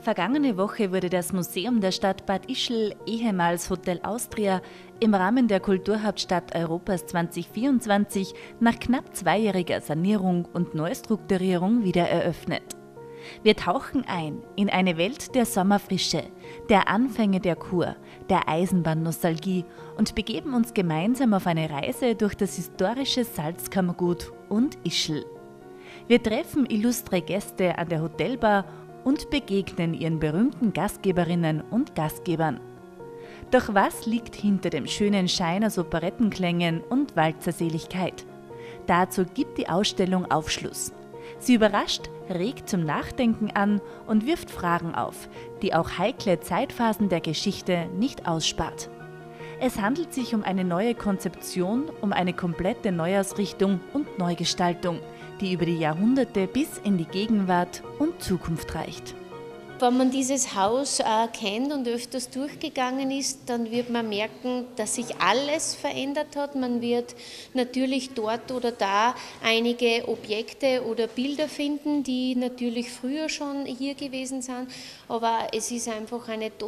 Vergangene Woche wurde das Museum der Stadt Bad Ischl, ehemals Hotel Austria, im Rahmen der Kulturhauptstadt Europas 2024 nach knapp zweijähriger Sanierung und Neustrukturierung wieder eröffnet. Wir tauchen ein in eine Welt der Sommerfrische, der Anfänge der Kur, der Eisenbahnnostalgie und begeben uns gemeinsam auf eine Reise durch das historische Salzkammergut und Ischl. Wir treffen illustre Gäste an der Hotelbar und begegnen ihren berühmten Gastgeberinnen und Gastgebern. Doch was liegt hinter dem schönen Schein aus Operettenklängen und Walzerseligkeit? Dazu gibt die Ausstellung Aufschluss. Sie überrascht, regt zum Nachdenken an und wirft Fragen auf, die auch heikle Zeitphasen der Geschichte nicht ausspart. Es handelt sich um eine neue Konzeption, um eine komplette Neuausrichtung und Neugestaltung, die über die Jahrhunderte bis in die Gegenwart und Zukunft reicht. Wenn man dieses Haus kennt und öfters durchgegangen ist, dann wird man merken, dass sich alles verändert hat. Man wird natürlich dort oder da einige Objekte oder Bilder finden, die natürlich früher schon hier gewesen sind. Aber es ist einfach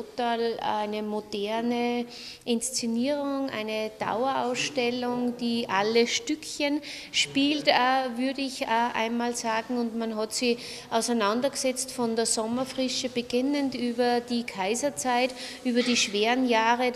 eine moderne Inszenierung, eine Dauerausstellung, die alle Stückchen spielt, würde ich einmal sagen. Und man hat sie auseinandergesetzt von der Sommerfrische beginnend über die Kaiserzeit, über die schweren Jahre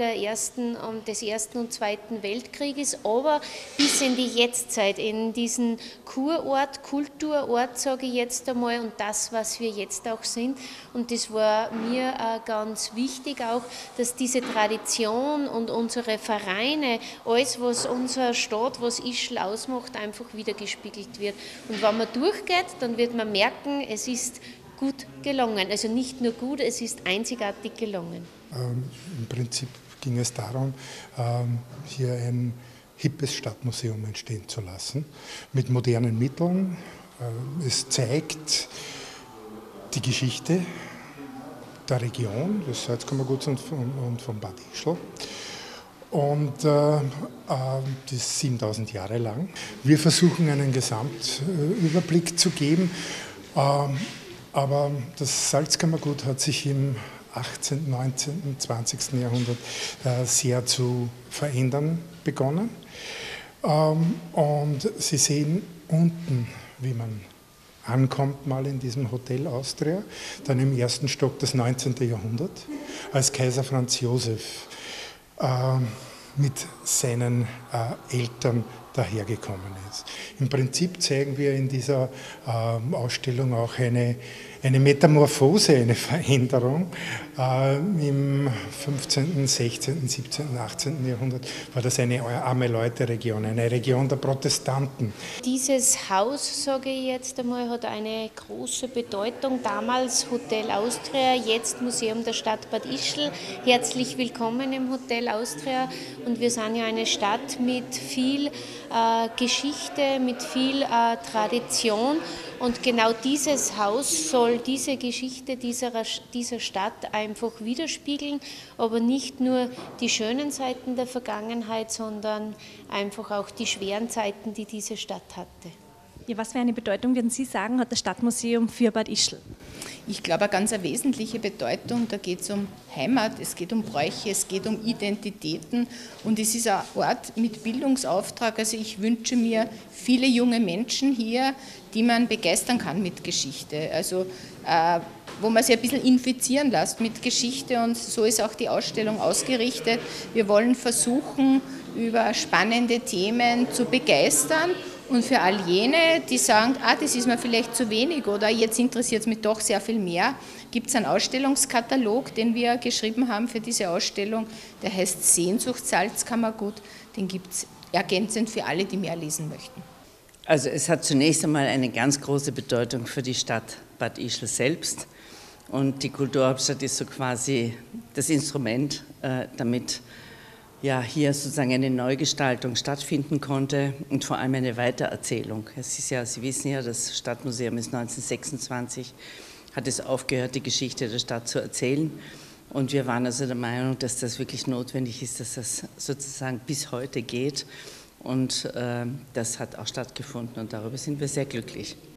des Ersten und Zweiten Weltkrieges, aber bis in die Jetztzeit, in diesen Kurort, Kulturort, sage ich jetzt einmal, und das, was wir jetzt auch sind. Und das war mir ganz wichtig auch, dass diese Tradition und unsere Vereine, alles, was unsere Stadt, was Ischl ausmacht, einfach wieder gespiegelt wird. Und wenn man durchgeht, dann wird man merken, es ist gut gelungen. Also nicht nur gut, es ist einzigartig gelungen. Im Prinzip ging es darum, hier ein hippes Stadtmuseum entstehen zu lassen, mit modernen Mitteln. Es zeigt die Geschichte der Region, des Salzkammerguts und von Bad Ischl. Und das ist 7000 Jahre lang. Wir versuchen einen Gesamtüberblick zu geben. Aber das Salzkammergut hat sich im 18., 19., 20. Jahrhundert sehr zu verändern begonnen. Und Sie sehen unten, wie man ankommt, mal in diesem Hotel Austria, dann im ersten Stock das 19. Jahrhundert, als Kaiser Franz Josef mit seinen Eltern dahergekommen ist. Im Prinzip zeigen wir in dieser Ausstellung auch eine Metamorphose, eine Veränderung. Im 15., 16., 17., 18. Jahrhundert war das eine arme Leute-Region, eine Region der Protestanten. Dieses Haus, sage ich jetzt einmal, hat eine große Bedeutung. Damals Hotel Austria, jetzt Museum der Stadt Bad Ischl. Herzlich willkommen im Hotel Austria. Und wir sind ja eine Stadt mit viel Geschichte, mit viel Tradition. Und genau dieses Haus soll diese Geschichte dieser Stadt einfach widerspiegeln, aber nicht nur die schönen Seiten der Vergangenheit, sondern einfach auch die schweren Zeiten, die diese Stadt hatte. Ja, was für eine Bedeutung, würden Sie sagen, hat das Stadtmuseum für Bad Ischl? Ich glaube, eine ganz wesentliche Bedeutung, da geht es um Heimat, es geht um Bräuche, es geht um Identitäten und es ist ein Ort mit Bildungsauftrag. Also ich wünsche mir viele junge Menschen hier, die man begeistern kann mit Geschichte. Also wo man sich ein bisschen infizieren lässt mit Geschichte und so ist auch die Ausstellung ausgerichtet. Wir wollen versuchen, über spannende Themen zu begeistern. Und für all jene, die sagen, das ist mir vielleicht zu wenig oder jetzt interessiert es mich doch sehr viel mehr, gibt es einen Ausstellungskatalog, den wir geschrieben haben für diese Ausstellung, der heißt Sehnsucht Salzkammergut. Den gibt es ergänzend für alle, die mehr lesen möchten. Also es hat zunächst einmal eine ganz große Bedeutung für die Stadt Bad Ischl selbst. Und die Kulturhauptstadt ist so quasi das Instrument, damit hier sozusagen eine Neugestaltung stattfinden konnte und vor allem eine Weitererzählung. Es ist ja, Sie wissen ja, das Stadtmuseum ist 1926, hat es aufgehört, die Geschichte der Stadt zu erzählen. Und wir waren also der Meinung, dass das wirklich notwendig ist, dass das sozusagen bis heute geht. Und das hat auch stattgefunden und darüber sind wir sehr glücklich.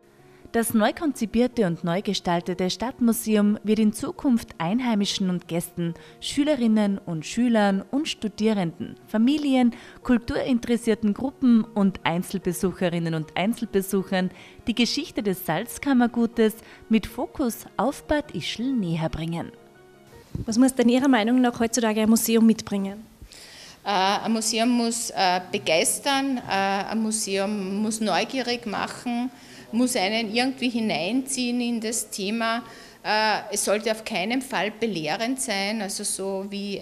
Das neu konzipierte und neu gestaltete Stadtmuseum wird in Zukunft Einheimischen und Gästen, Schülerinnen und Schülern und Studierenden, Familien, kulturinteressierten Gruppen und Einzelbesucherinnen und Einzelbesuchern die Geschichte des Salzkammergutes mit Fokus auf Bad Ischl näher bringen. Was muss denn Ihrer Meinung nach heutzutage ein Museum mitbringen? Ein Museum muss begeistern, ein Museum muss neugierig machen, muss einen irgendwie hineinziehen in das Thema. Es sollte auf keinen Fall belehrend sein, also so wie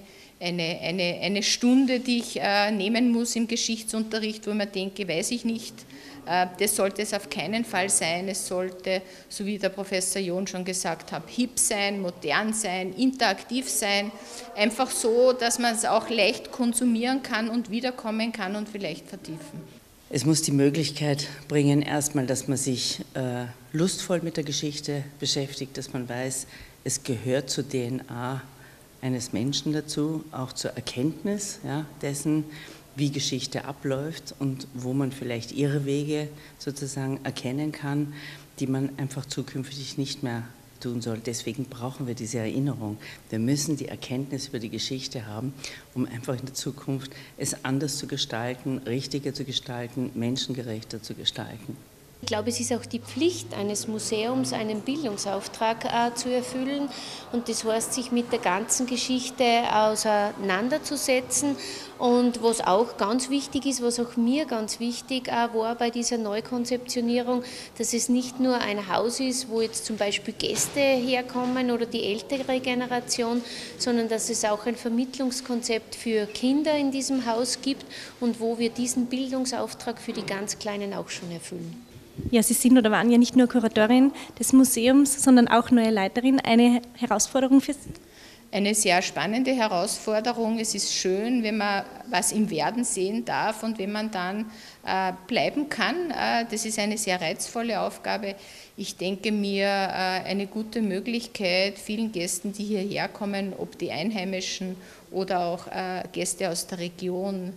eine Stunde, die ich nehmen muss im Geschichtsunterricht, wo ich mir denke, weiß ich nicht. Das sollte es auf keinen Fall sein. Es sollte, so wie der Professor John schon gesagt hat, hip sein, modern sein, interaktiv sein. Einfach so, dass man es auch leicht konsumieren kann und wiederkommen kann und vielleicht vertiefen. Es muss die Möglichkeit bringen, erstmal, dass man sich lustvoll mit der Geschichte beschäftigt, dass man weiß, es gehört zur DNA eines Menschen dazu, auch zur Erkenntnis dessen, wie Geschichte abläuft und wo man vielleicht Irrwege sozusagen erkennen kann, die man einfach zukünftig nicht mehr tun soll. Deswegen brauchen wir diese Erinnerung. Wir müssen die Erkenntnis über die Geschichte haben, um einfach in der Zukunft es anders zu gestalten, richtiger zu gestalten, menschengerechter zu gestalten. Ich glaube, es ist auch die Pflicht eines Museums, einen Bildungsauftrag zu erfüllen. Und das heißt, sich mit der ganzen Geschichte auseinanderzusetzen. Und was auch ganz wichtig ist, was auch mir ganz wichtig war bei dieser Neukonzeptionierung, dass es nicht nur ein Haus ist, wo jetzt zum Beispiel Gäste herkommen oder die ältere Generation, sondern dass es auch ein Vermittlungskonzept für Kinder in diesem Haus gibt und wo wir diesen Bildungsauftrag für die ganz Kleinen auch schon erfüllen. Ja, Sie sind oder waren ja nicht nur Kuratorin des Museums, sondern auch neue Leiterin. Eine Herausforderung für Sie? Eine sehr spannende Herausforderung. Es ist schön, wenn man was im Werden sehen darf und wenn man dann bleiben kann. Das ist eine sehr reizvolle Aufgabe. Ich denke mir, eine gute Möglichkeit, vielen Gästen, die hierher kommen, ob die Einheimischen oder auch Gäste aus der Region,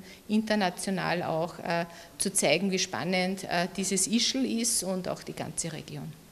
international auch, zu zeigen, wie spannend dieses Ischl ist und auch die ganze Region.